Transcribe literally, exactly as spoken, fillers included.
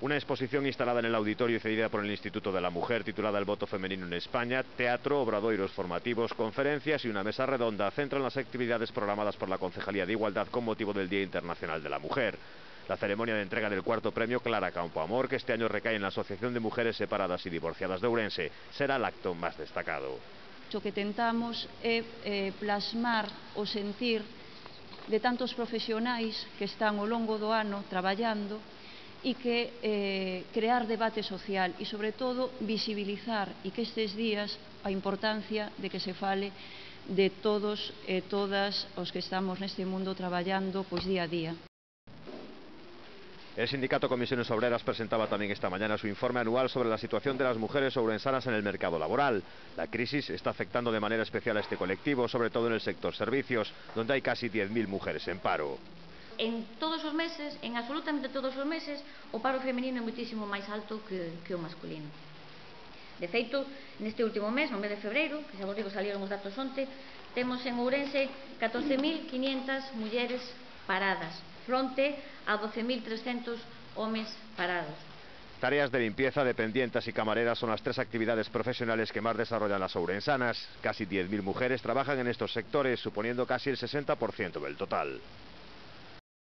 Una exposición instalada en el auditorio y cedida por el Instituto de la Mujer, titulada El voto femenino en España, teatro, obradoiros formativos, conferencias y una mesa redonda centran las actividades programadas por la Concejalía de Igualdad con motivo del Día Internacional de la Mujer. La ceremonia de entrega del cuarto premio Clara Campoamor, que este año recae en la Asociación de Mujeres Separadas y Divorciadas de Ourense, será el acto más destacado. Lo que tentamos é eh, plasmar o sentir de tantos profesionais que están ao longo do ano traballando e que eh, crear debate social e, sobre todo, visibilizar e que estes días a importancia de que se fale de todos e todas os que estamos neste mundo traballando pois día a día. El sindicato Comisiones Obreras presentaba también esta mañana su informe anual sobre la situación de las mujeres ourensanas en el mercado laboral. La crisis está afectando de manera especial a este colectivo, sobre todo en el sector servicios, donde hay casi diez mil mujeres en paro. En todos os meses, en absolutamente todos os meses, o paro femenino é moitísimo máis alto que, que o masculino. De feito, neste último mes, no mes de febreiro, que xa vos digo, salieron os datos onte, temos en Ourense catorce mil quinientas mulleres paradas, fronte a doce mil trescentos homes parados. Tareas de limpieza, dependientas y camareras son las tres actividades profesionales que más desarrollan las ourensanas. Casi diez mil mujeres trabajan en estos sectores, suponiendo casi el sesenta por ciento del total.